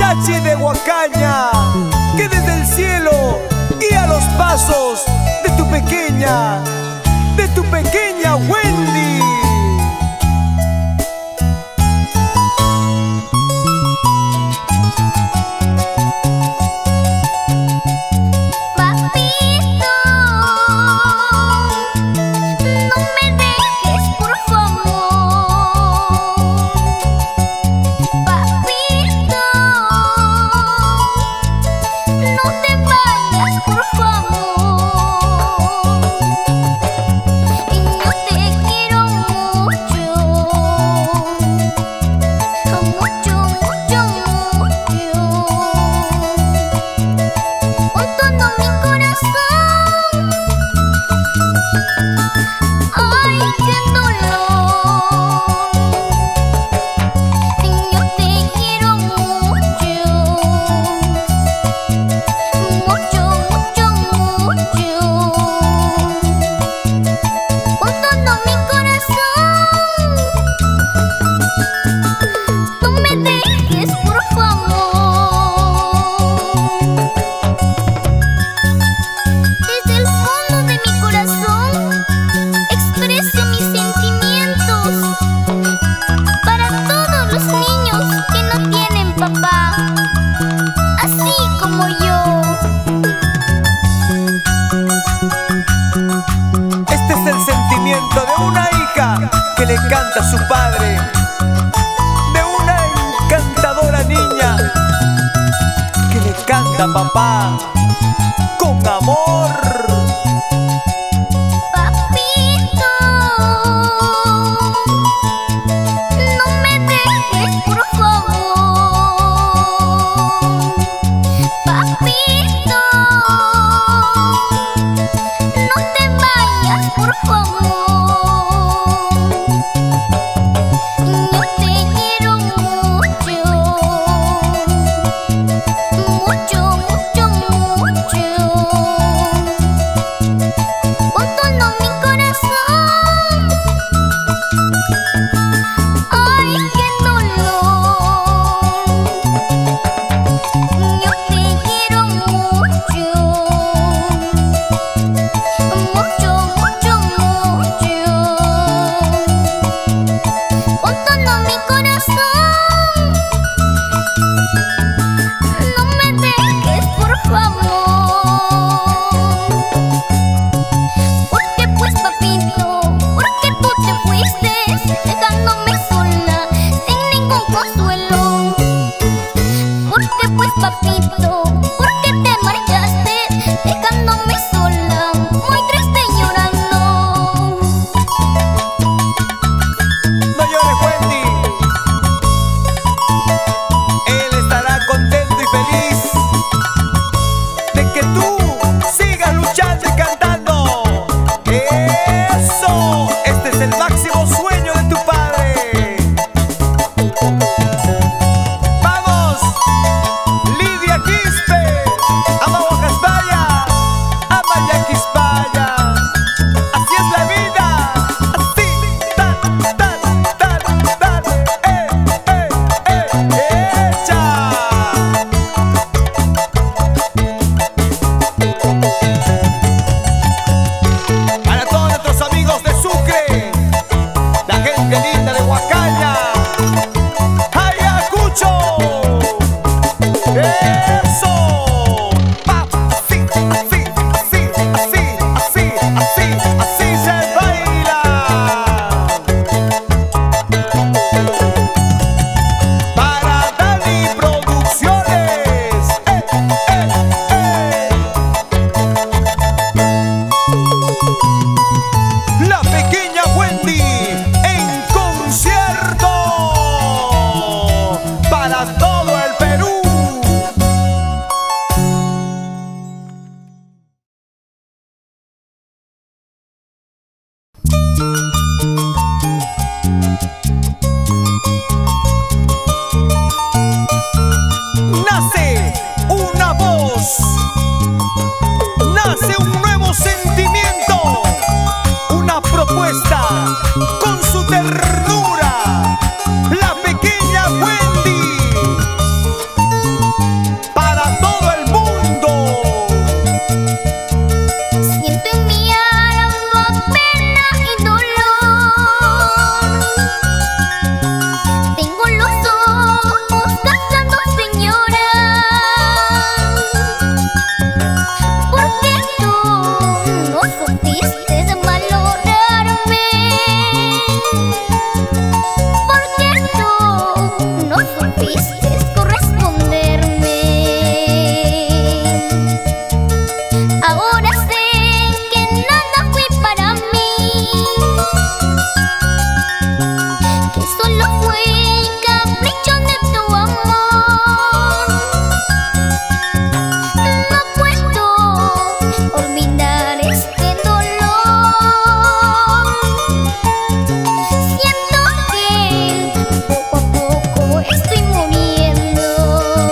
Chachi de Huacaña, que desde el cielo guía los pasos de tu pequeña Wendy. De una hija que le canta a su padre, de una encantadora niña que le canta a papá con amor. Papito, ¿por qué te marchaste dejándome sola, muy triste y llorando? No llores, Wendy. Él estará contento y feliz de que tú sigas luchando y cantando. ¡Eso! Este es el máximo sueño de tu padre. ¡Vamos! Lidia Quispe.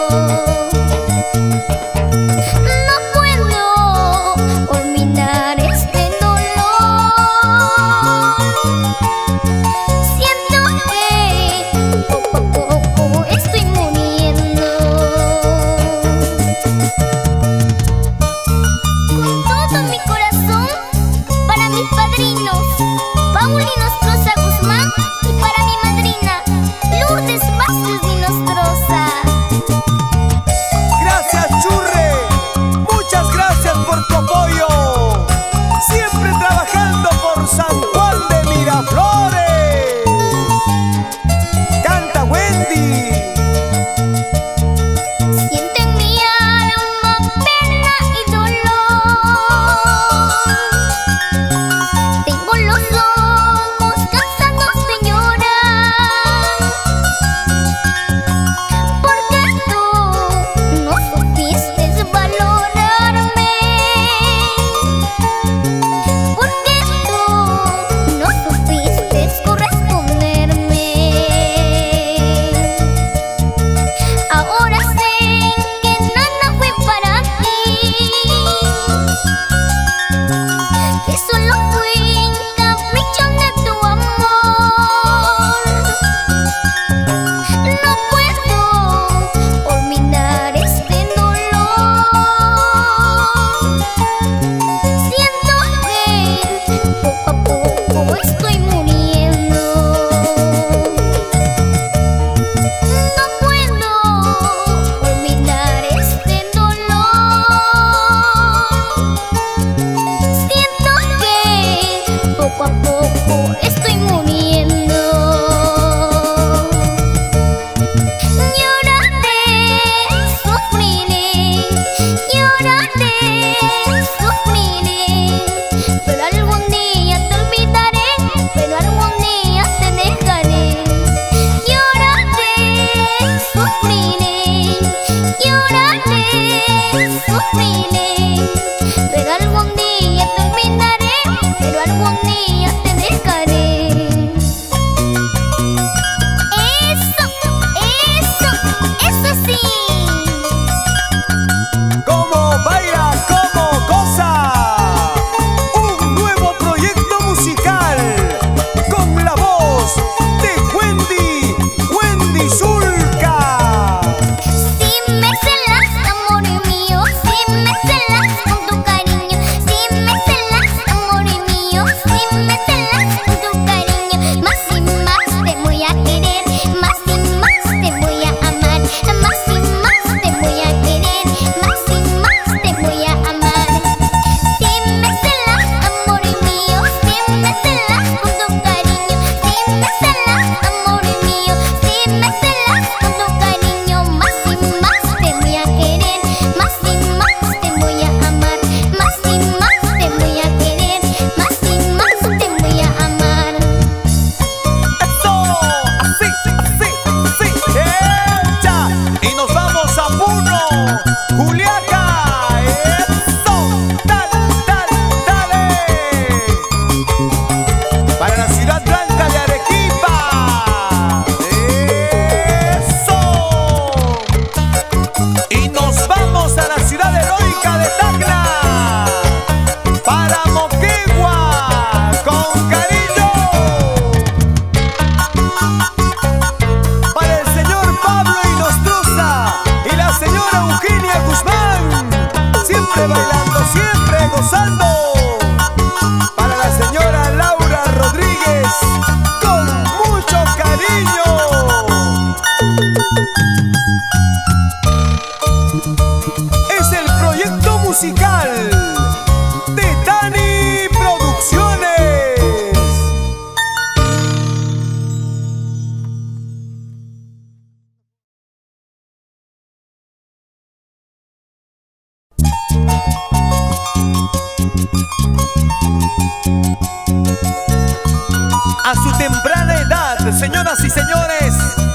A su temprana edad, señoras y señores,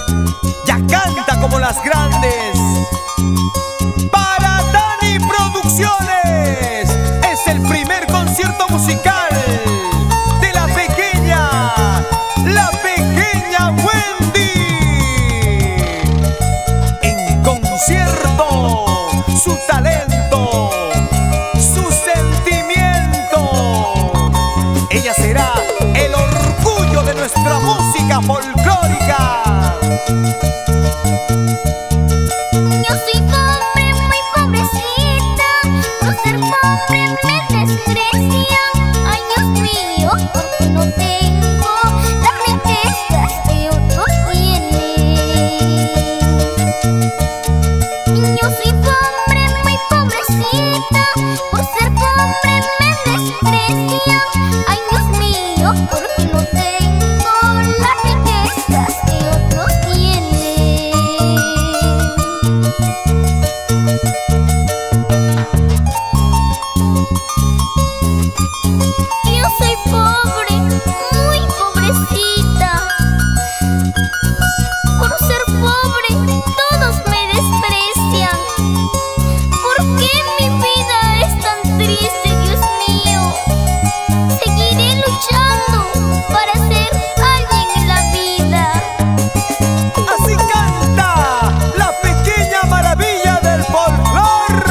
ya canta como las grandes. Para Dani Producciones es el primer concierto musical de la pequeña Wendy, en concierto concierto, su talento, su sentimiento. Ella será el orgullo de nuestra música folclórica. Yo soy pobre, muy pobrecita, por ser pobre me desprecian. Ay, Dios mío, porque no tengo las riquezas que otros tienen. Yo soy pobre, muy pobrecita, por ser pobre me desprecian. Ay, Dios mío, porque no tengo las riquezas que otros tienen. Yo soy pobre, muy pobrecita. Por ser pobre, todos me desprecian. ¿Por qué mi vida es tan triste, Dios mío? Seguiré luchando para ser alguien en la vida. Así canta la pequeña maravilla del folclor.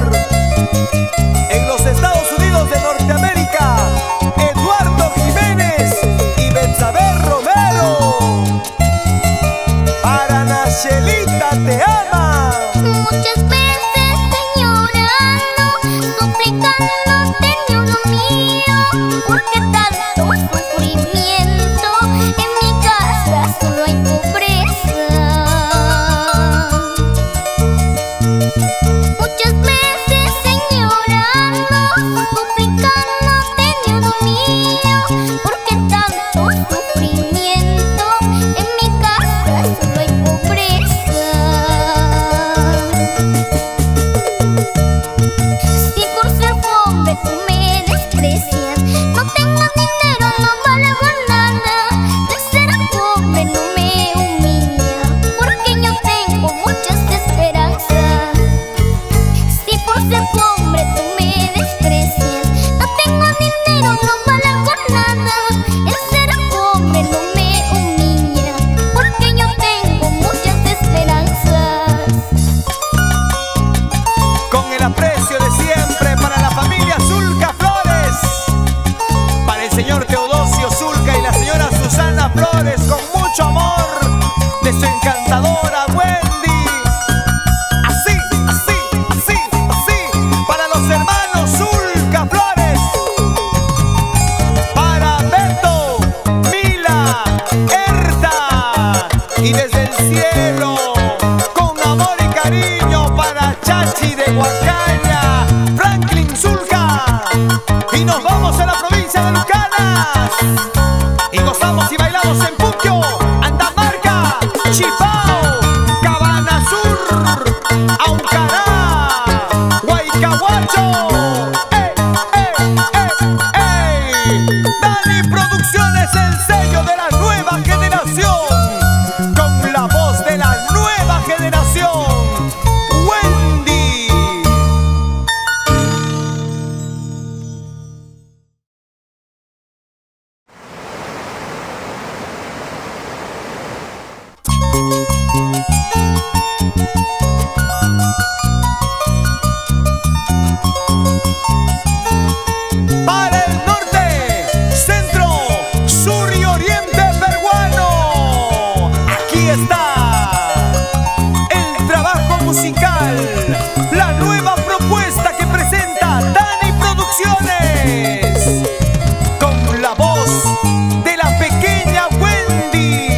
En los Estados Unidos de Norteamérica, Eduardo Jiménez y Betsabe Romero. Para Nachelita te ama. Muchas veces llorando, suplicándote, Dios mío, porque tanto sufrimiento en mi casa solo hay pobreza. Muchas veces llorando, suplicándote, Dios mío, porque tanto sufrimiento en mi casa solo hay pobreza. Si por ser pobre tú me desprecias, no tengo dinero, no valgo nada. De ser pobre no me humilla, porque yo tengo muchas esperanzas. Si por ser pobre tú me desprecias, no tengo dinero, no valgo nada. El ser pobre no me humilla, porque yo tengo muchas esperanzas. Con el aprecio de siempre para la familia Zulca Flores, para el señor Teodosio Zulca y la señora Susana Flores, con mucho amor de su encantadora Wendy. Así, así, así, así, para los hermanos Zulca Flores, para Beto, Mila, Erta, y desde el cielo, con amor y cariño para Chachi de Huacaña, Franklin Zulca. Y nos vamos a la provincia de Lucanas y gozamos y bailamos en Puquio, Andamarca, Chipao, Cabana Sur, Aucará, Huaycahuacho. Dani Producciones, el sello de la nueva generación, con la voz de la nueva generación, Wendy. Para el norte, centro, sur y oriente peruano, aquí está el trabajo musical, la nueva propuesta que presenta Dani Producciones, con la voz de la pequeña Wendy.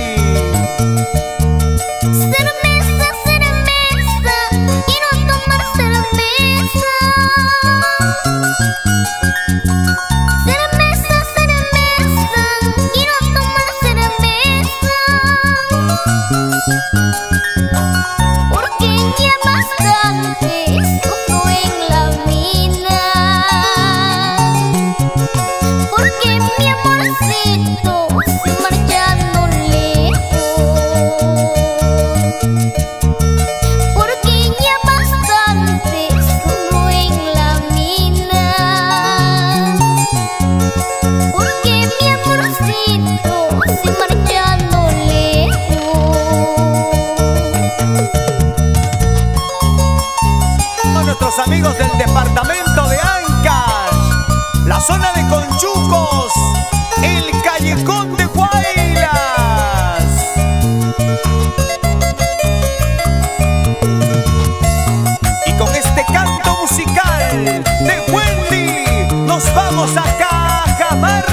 Cerveza, cerveza, quiero tomar cerveza. Cerveza, cerveza, quiero tomar cerveza. Porque ya bastante sufro en amigos del departamento de Ancash, la zona de Conchucos, el callejón de Guaylas. Y con este canto musical de Wendy nos vamos a Cajamarca.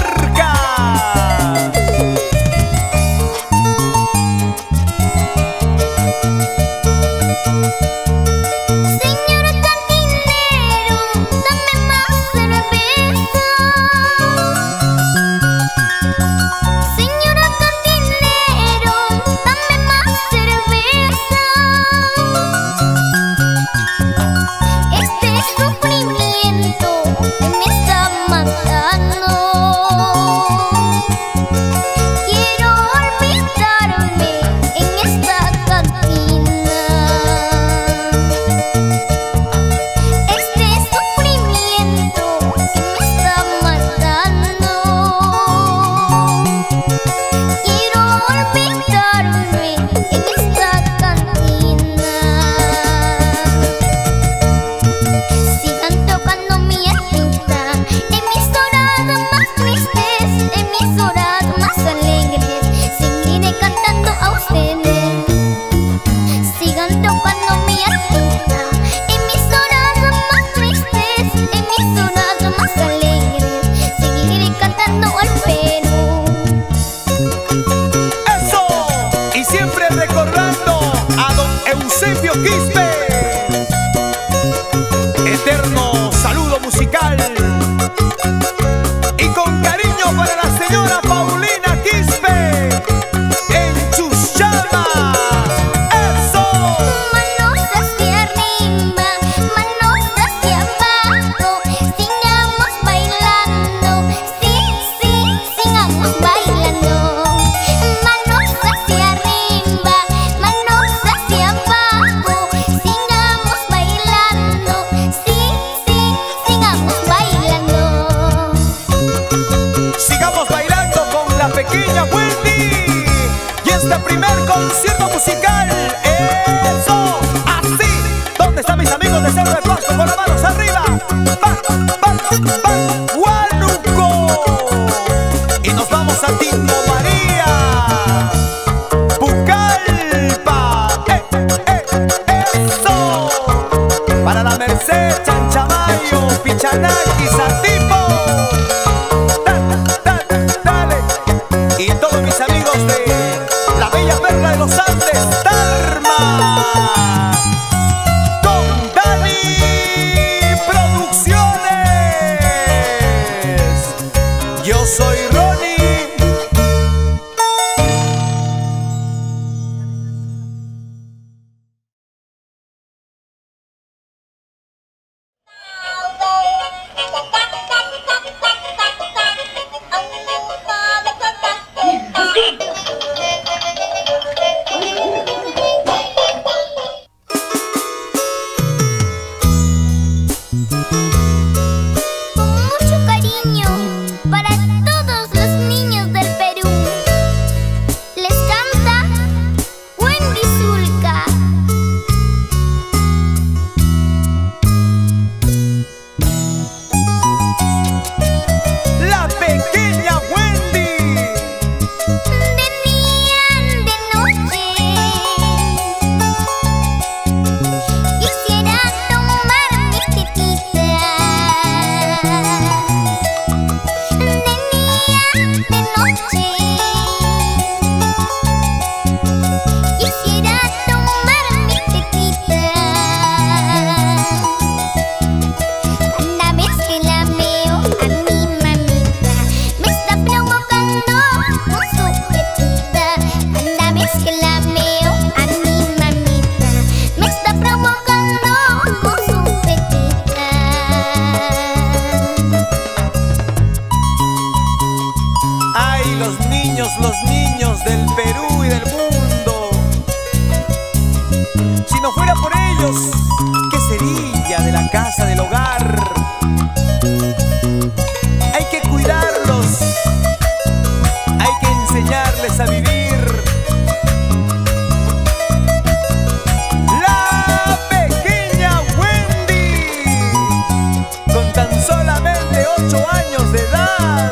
Eterno saludo musical y con cariño para la señora Paulina Quispe en Chuchama. ¡Eso! Manos hacia arriba, manos hacia abajo, sigamos bailando, sí, sí, sigamos bailando. Manos hacia arriba, manos hacia abajo, sigamos bailando, sí, sí, sigamos bailando. Sigamos bailando con la pequeña Wendy y este primer concierto musical. ¡Eso! ¡Así! ¿Dónde están mis amigos de Cerro de Pasco? Con las manos arriba. ¡Va, va, va! ¡Huánuco! Y nos vamos a Tingo María, Pucallpa. ¡Eso! Para la Merced, Chanchamayo, Pichanaki, Satipo. Dale. Y todos mis amigos de la bella perla de los Andes, Tarma, con Dani Producciones. Yo soy Ronnie. Con mucho cariño para todos los niños del Perú, les canta Wendy Zulka. La pequeña Wendy. De día, de noche, quisiera tomar mi tetita. De día, de noche, quisiera tomar mi tetita. Cada vez que la veo a mi mamita, me está provocando con su tetita. Cada vez que la veo a mi mamita, me está provocando con su tetita. Ay, los niños del Perú y del mundo. Si no fuera por ellos, ¿qué sería de la casa, del hogar? Hay que cuidarlos, hay que enseñarles a vivir. La pequeña Wendy. 8 años de edad.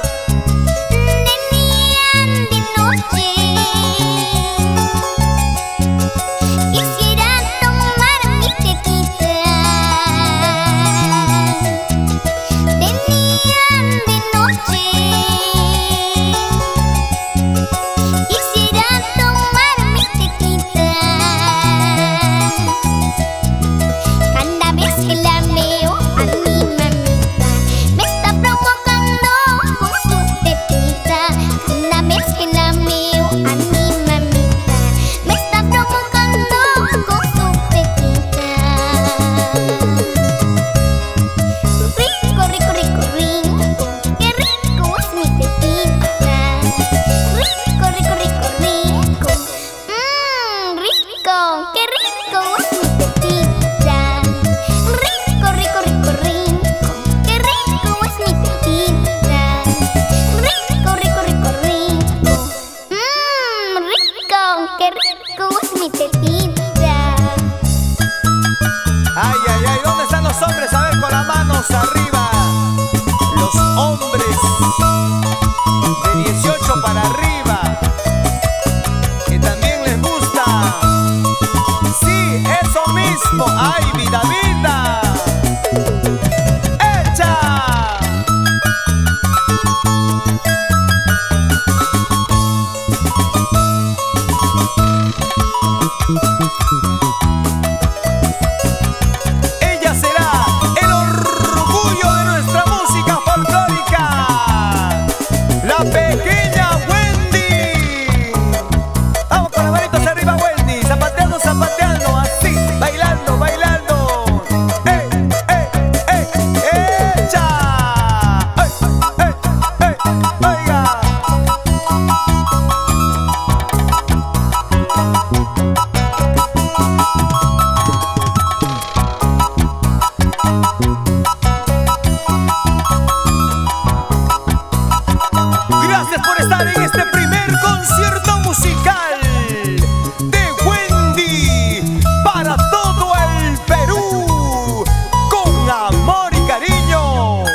Ay, ay, ay, ¿dónde están los hombres? A ver, con las manos arriba. Los hombres de 18 para arriba, que también les gusta. Sí, eso mismo. Ay, vida, vida. ¡Echa! Zapateando así, bailando, bailando. ¡Ey, ey, ey! ¡Echa! ¡Ey, ey, ey! ¡Oiga! Gracias por estar en este primer concierto musical para todo el Perú, con amor y cariño.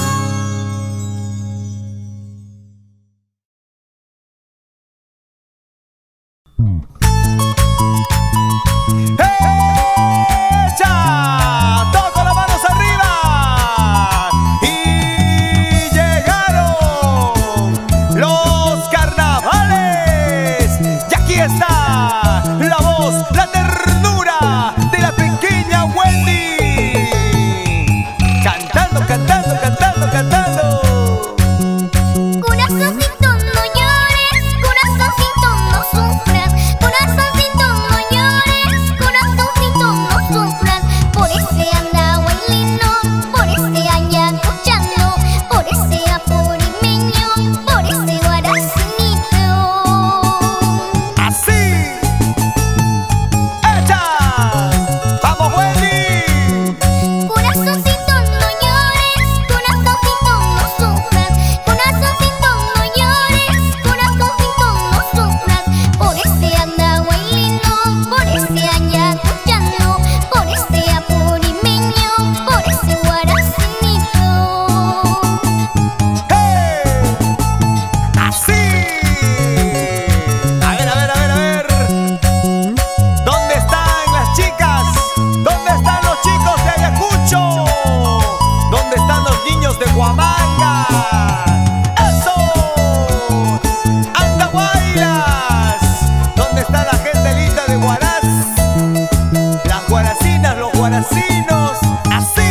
¡Echa! ¡Todos con las manos arriba! Y llegaron los carnavales. Y aquí está la voz, la ternura de la pequeña Wendy, cantando, cantando, cantando, cantando. Corazoncito, no llores, corazoncito, no sufras, corazoncito, no llores, corazoncito, no sufras, por ese anda bailino, por ese ayacuchano, por ese apurimeño, por ese guaracinito. Así. ¡Echa! ¡Vamos, Wendy! Corazoncito, no llores, corazoncito, no sufras, corazoncito, no llores, corazoncito, no sufras, por ese anda bailino, por ese ayacuchano, por ese apurimeño, por ese guaracinito. ¡Hey! Así. A ver, a ver, a ver, a ver. ¿Dónde están las chicas? ¿Dónde están los chicos de Ayacucho? ¿Dónde están los niños de Huamanga? ¡Eso! ¡Andahuaylas! ¿Dónde está la gente linda de Huaraz? Las guaracinas, los guaracinos. ¡Así!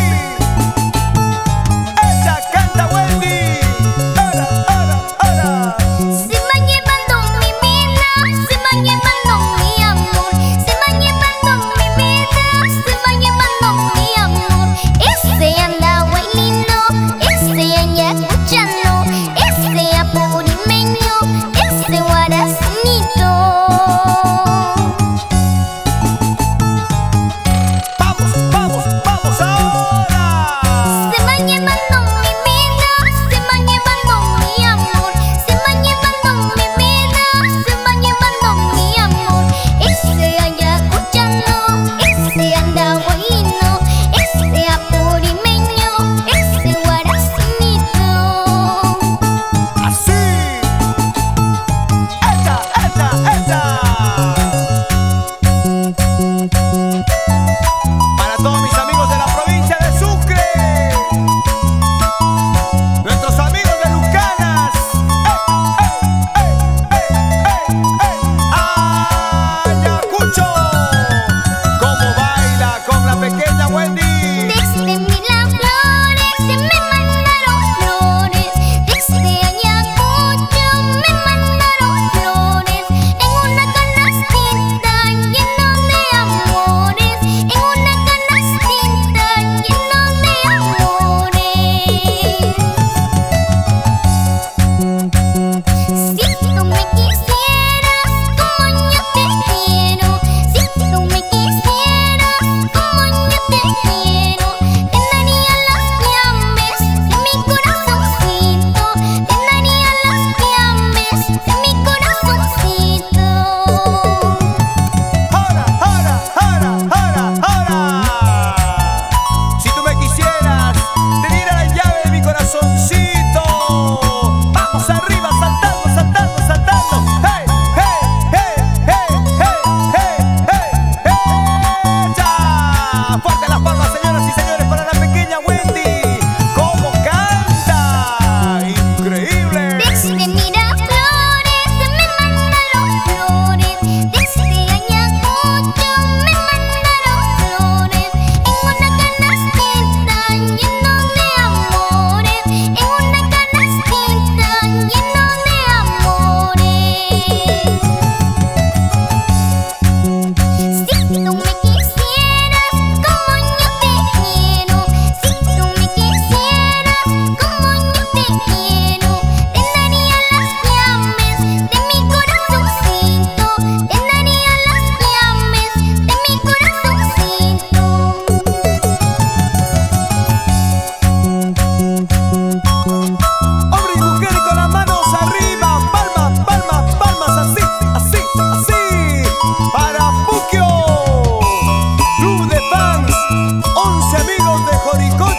¡Echa, canta, Wendy! ¡Hola, hola, hola! Se va llevando mi vida, se va llevando mi amor, se va llevando mi vida, se va llevando mi amor. Ese anda bailino, ese ayacuchano, ese apurimeño, ese guaracinito. Vamos, vamos, vamos.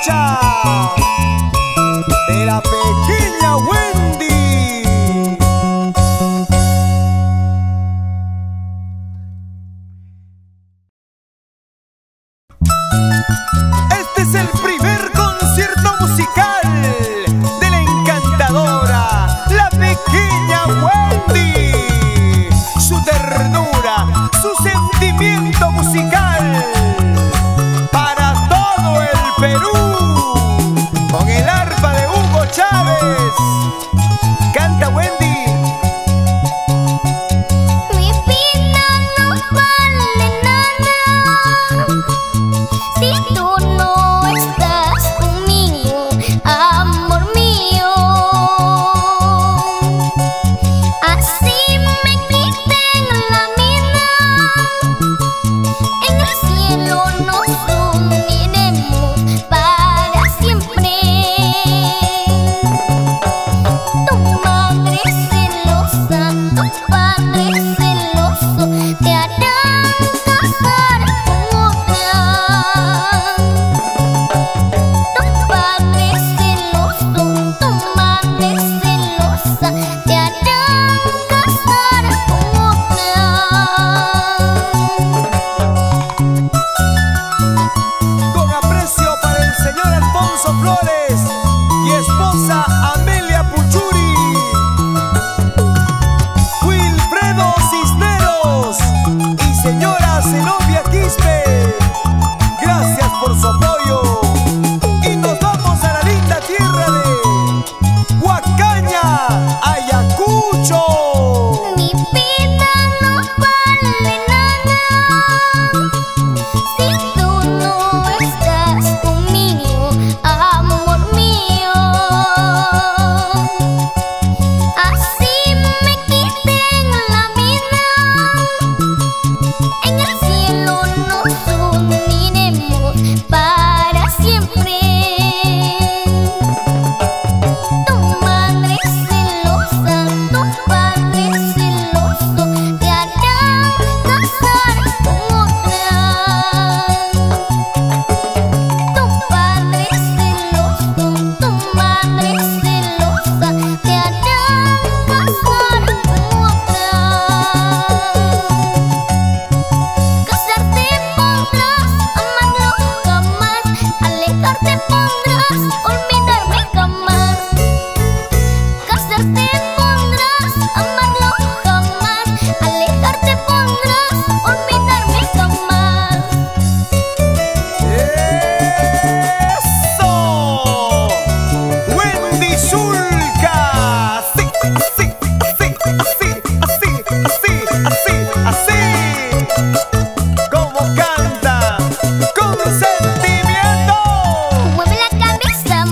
Rocha de la pequeña Wendy. Este es el primer concierto musical de la encantadora, la pequeña Wendy. Su ternura, su sentimiento musical para todo el Perú, con el arpa de Hugo Chávez. Canta Wendy. Mi vida no vale nada si tú no estás conmigo, amor mío. Así me quiten la vida, en el cielo nos uniremos para siempre. Tu madre celosa, tu padre celoso, te harán casar con otra. Tu padre celoso, tu madre celosa, te harán casar con otra. Con aprecio para el señor Alfonso Flores y esposa Amelia Puchuri, Wilfredo Cisneros y señora Zenobia Quispe. Gracias por su apoyo. Y nos vamos a la linda tierra de Huacaña, Ayacucho. Mi vida no vale nada si tú no estás conmigo, amor mío. Así me quiten la vida, en el cielo nos uniremos para siempre. Tu madre celosa, tu padre celoso, te harán casar con otra. Tu padre celoso, tu madre celosa, te harán casar con otra. Casarte podrás, amarlo jamás, alejarte podrás, olvidarme jamás. Casarte podrás, amarlo jamás, alejarte podrás, olvidarme jamás. ¡Eso! Wendy Zulka. Así, así, así, así, así, así, así, así. Como canta, con sentimiento. Mueve la cabeza,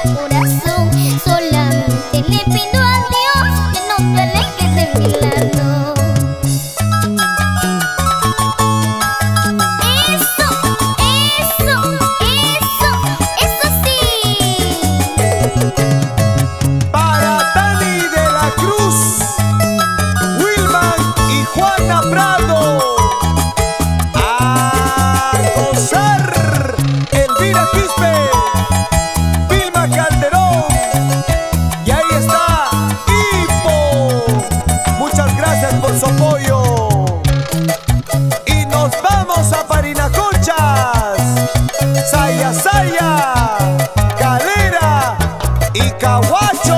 corazón. Solamente le pido a Dios que no te alejes de mi lado. Eso, eso, eso, eso sí. Para Dani de la Cruz, Wilman y Juana Prado. A gozar. Elvira Quispe, Vilma Calderón. Y ahí está Hipo. Muchas gracias por su apoyo. Y nos vamos a Parinacochas, Saya Saya, Calera y Cahuacho.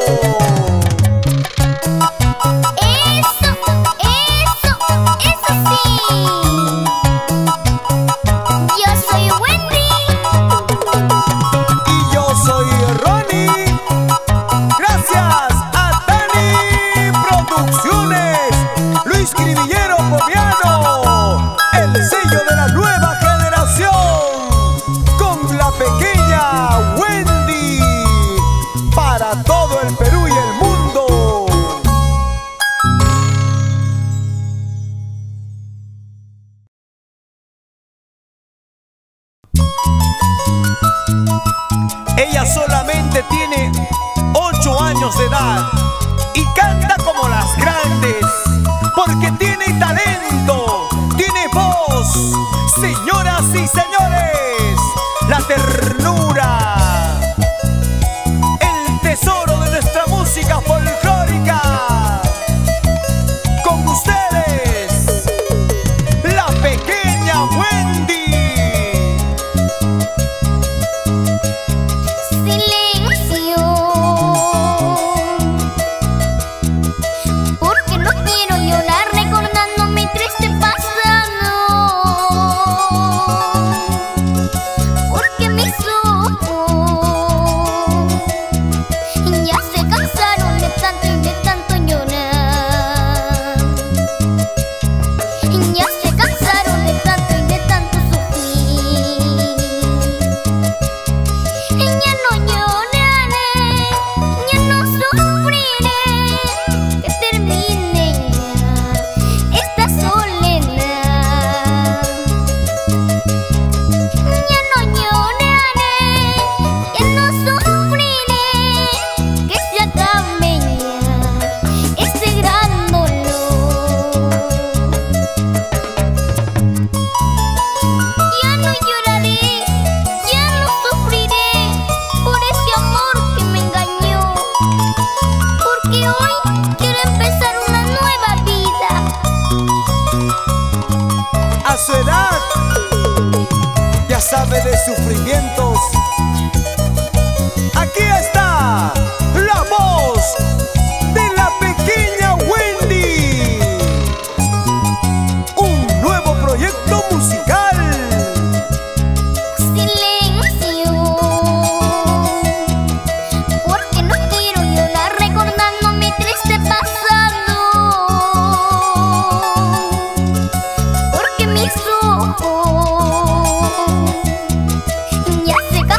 Eso, eso, eso sí. Yo soy Wendy. Y yo soy Ronnie. Gracias a Dani Producciones, Luis Cribillero Pomiano, el sello de la nueva generación, con la pequeña Wendy, para todo el Perú y el mundo. Ella solamente tiene 8 años de edad y canta como las grandes, porque tiene talento, tiene voz. Señoras y señores, la ternura, el tesoro de nuestra música folclórica. Con ustedes, la pequeña Wendy. Silencio, porque no quiero llorar recordando mi triste pasado, porque mis ojos ya se cansaron de tanto y de tanto llorar, ya se cansaron de tanto y de tanto sufrir. Ya no lloraré, ya no sufriré, que termine ya esta soledad. Ya no lloraré, ya no sufriré, que se acabe ya este gran dolor. Ya no lloraré, ya no sufriré por ese amor que me engañó, porque hoy quiero empezar una nueva vida. A su edad ya sabe de sufrimientos. Aquí está la voz de la pequeña Wendy, un nuevo proyecto musical. Silencio, porque no quiero llorar recordando mi triste pasado, porque mis ojos ya se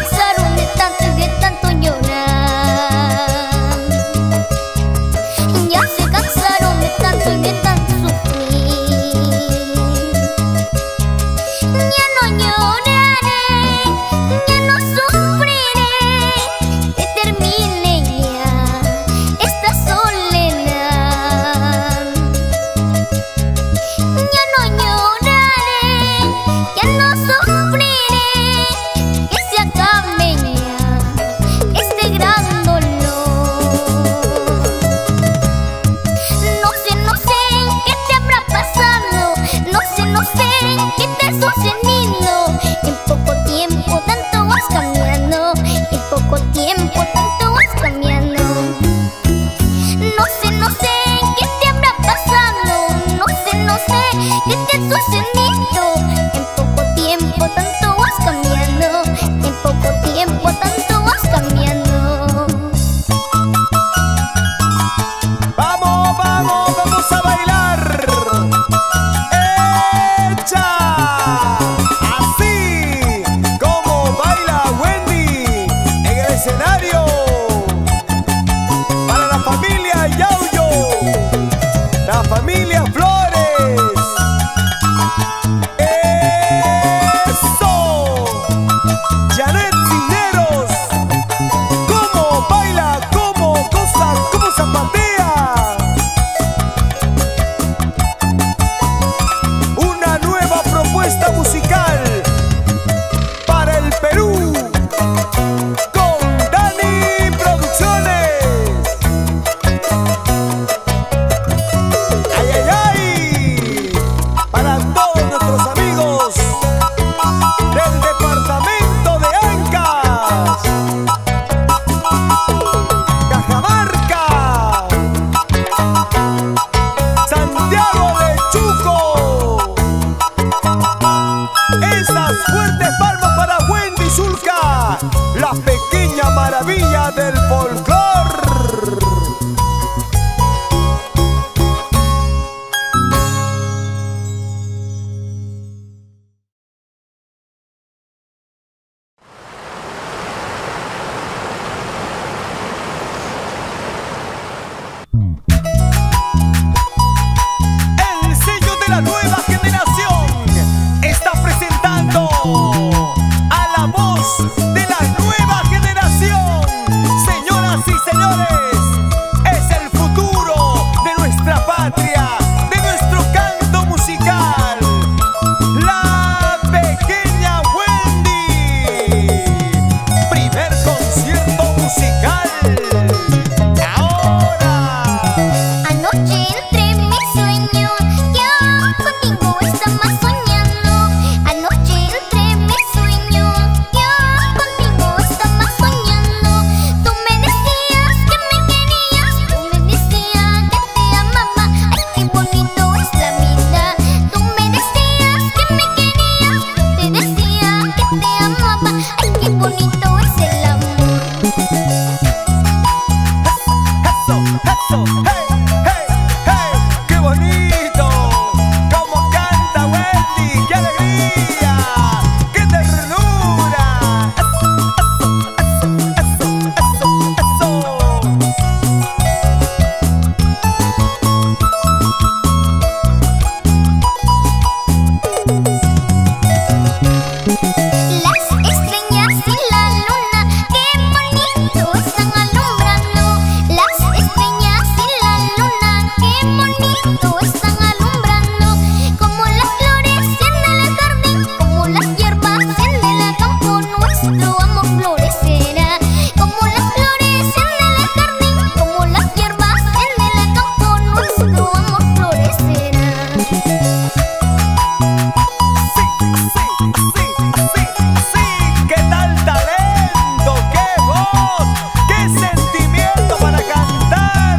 escenario. Para la familia Yaullo, la familia Flores. ¡Eso! Janet Cisneros. ¿Cómo baila? ¿Cómo goza? ¿Cómo zapatea? Una nueva propuesta musical para el Perú con Dani Producciones. ¡Ay, ay, ay! Para todos nuestros amigos del departamento de Ancash, Cajamarca, Santiago de Chuco. Esas fuertes palmas para Wendy Zulka, la pequeña maravilla del folclore. El sello de la nueva generación está presentando a la voz de la nueva generación. Señoras y señores, es el futuro de nuestra patria, de nuestro canto musical, la pequeña Wendy. Primer concierto musical. Ahora. Anoche entre mis sueños, ya contigo estaba soñando. Anoche entre mis sueños, ya contigo estaba soñando. Tú me decías que me querías, tú me decías que te amaba. Ay, qué bonito es la vida. Tú me decías que me querías, tú te decías que te amaba. Ay, qué bonito es el amor. Eso, hey, hey, hey, qué bonito, cómo canta Wendy, qué alegría, qué ternura. Eso. Las estrellas y la luna, qué bonito están alumbrando. Las estrellas y la luna, qué bonito están alumbrando. Como las flores en el jardín, como las hierbas en el campo, nuestro amor florecerá. Como las flores en el jardín, como las hierbas en el campo, nuestro amor florecerá. Así, qué tal talento, qué voz, qué sentimiento para cantar.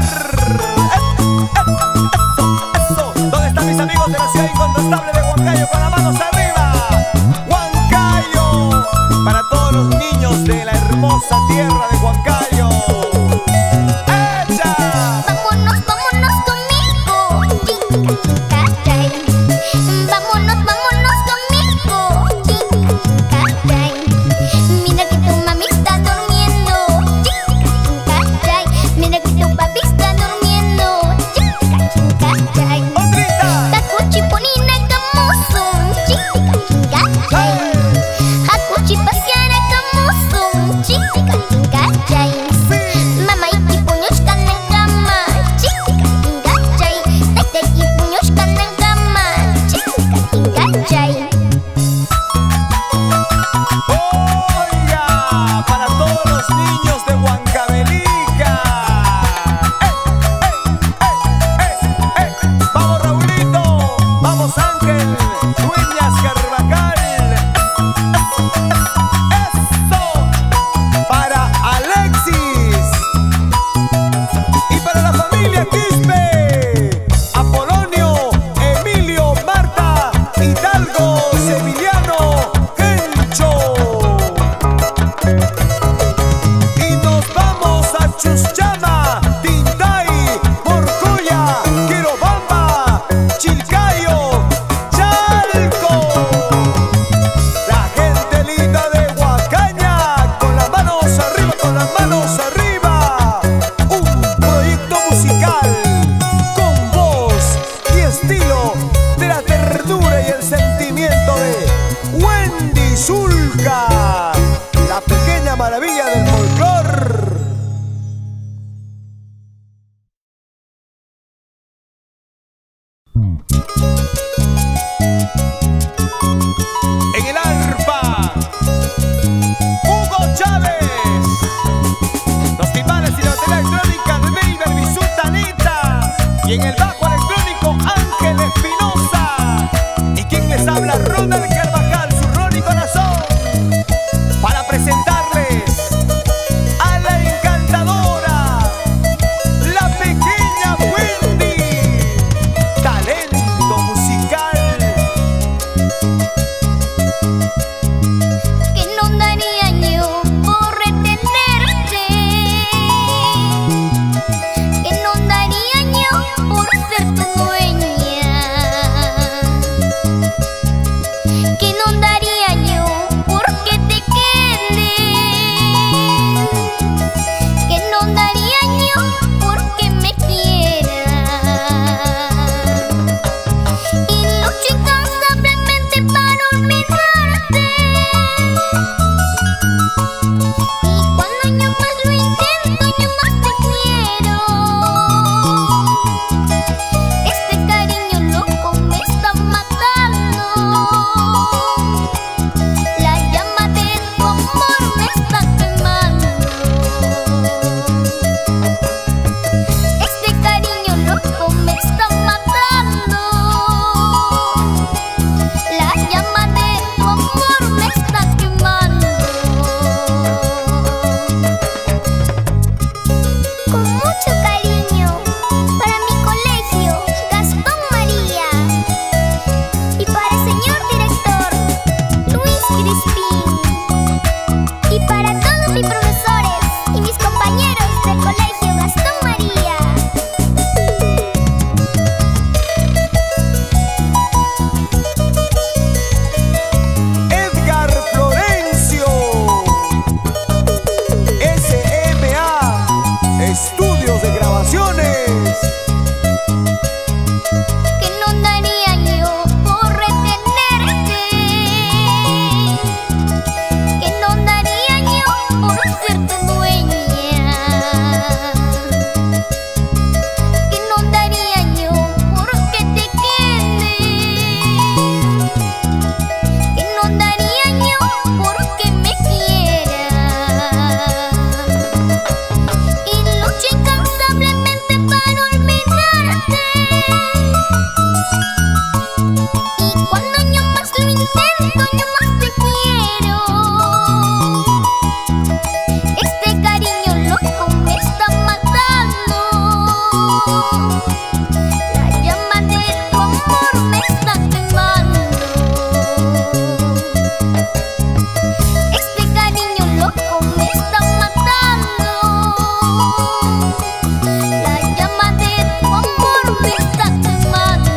Eso. ¿Dónde están mis amigos de la ciudad incontestable de Huancayo? Con las manos arriba. Huancayo, para todos los niños de la hermosa tierra de Huancayo. ¡Echa! Vámonos, vámonos conmigo, chica, chica, chay. Vámonos, vámonos conmigo, chica, chica, chay. Mira que tu mami está durmiendo, chica, chica, chay. Mira que tu papi está durmiendo, chica, chica, chay. ¡Otrita! Takuchi ponina kamusum, chica, chica, chay. Hakuchi pasiara kamusum, chica, chica, chay. Mama iki punyushkan ng kama, chica, chica, chay. Tete iki punyushkan ng kama, chica, chica, chay. Oiga, para todos los niños de Huancavelica. Vamos Raulito, vamos Ángel, Dueñas Carvajal. Eso, para Alexis, Y en el bajo electrónico Ángel Espinosa. Y quien les habla, Ronald Carvajal, su Ronnie Corazón, para presentarles a la encantadora, la pequeña Wendy, talento musical. Que no daría yo por retenerte, que no daría yo por ser tu dueña, que no daría yo porque te quedes, que no daría yo porque me quieras, y lucho incansablemente para olvidarte. Y cuando yo más lo intento, yo más te quiero. Este cariño loco me está matando. La llama de tu amor me está quemando. Este cariño loco me está matando. La llama de tu amor me está quemando. Con mucho cariño para mi colegio Gastón María y para el señor director Luis Crispín y para todos mis profesores y mis compañeros del colegio Gastón María. Edgar Florencio, SMA Estudios de Grabaciones. Que no daría yo por retenerte, que no daría yo por ser tu dueña, que no daría yo porque te quedes, que no daría yo porque me quieras, y lucho incansablemente para olvidarte. Y cuando yo más lo intento, yo más te quiero. Este cariño loco me está matando. La llama de tu amor me está quemando. Este cariño loco me está matando. La llama de tu amor me está quemando.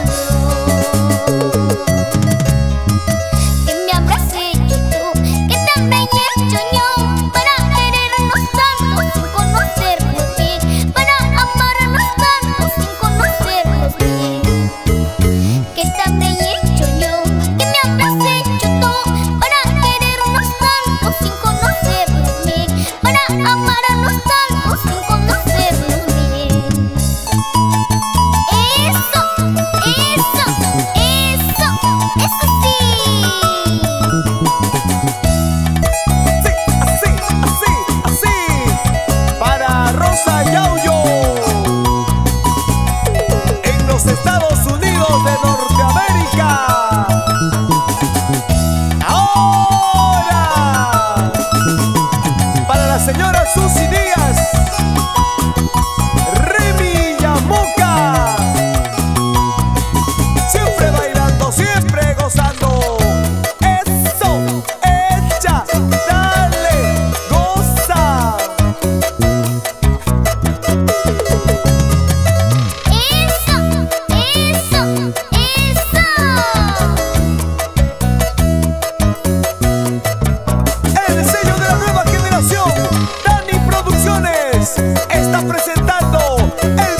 Que me habrás hecho tú, que te habré hecho yo, para querernos tanto sin conocernos bien, para amarnos tanto sin conocernos bien. Que te habré hecho yo, que me habrás hecho tú, para querernos tanto sin conocernos bien, para amarnos tanto sin conocernos bien. Eso, eso, eso, eso sí. Sí, así, así, así. Para Rosa Yaullo, en los Estados Unidos de Norteamérica. Ahora, para la señora Susy Díaz, Remy Yamoca, siempre bailando, siempre gozando. Eso, echa, dale, goza. Eso, eso, eso. El sello de la nueva generación, Dani Producciones, está presentando el